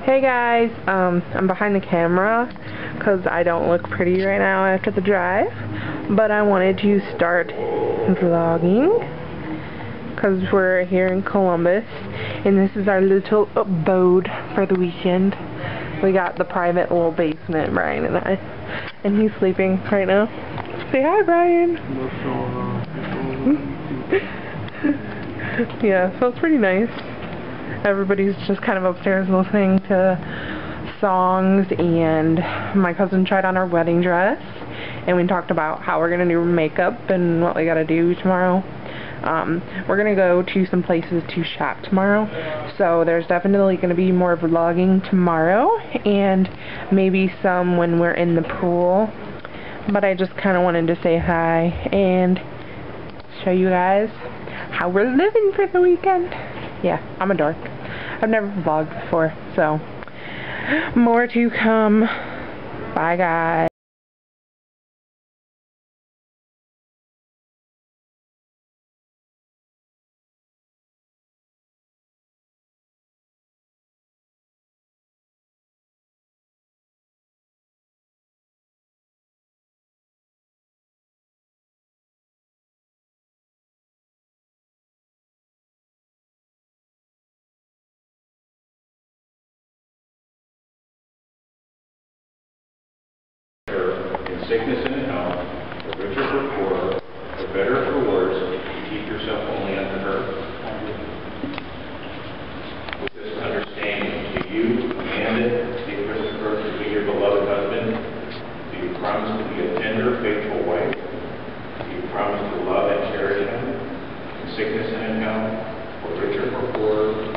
Hey guys, I'm behind the camera because I don't look pretty right now after the drive, but I wanted to start vlogging because we're here in Columbus and this is our little abode for the weekend. We got the private little basement, Brian and I, and he's sleeping right now. Say hi, Brian. What's going on? Yeah, so it's pretty nice. Everybody's just kind of upstairs listening to songs, and my cousin tried on our wedding dress, and we talked about how we're going to do makeup and what we got to do tomorrow. We're going to go to some places to shop tomorrow, so there's definitely going to be more vlogging tomorrow, and maybe some when we're in the pool, but I just kind of wanted to say hi and show you guys how we're living for the weekend. Yeah, I'm a dork. I've never vlogged before, so more to come. Bye, guys. In sickness and in health, for richer for poorer, for better for worse, you keep yourself only unto her. With this understanding, do you, Amanda, see Christopher, to be your beloved husband? Do you promise to be a tender, faithful wife? Do you promise to love and cherish him in sickness and in health, for richer for poorer,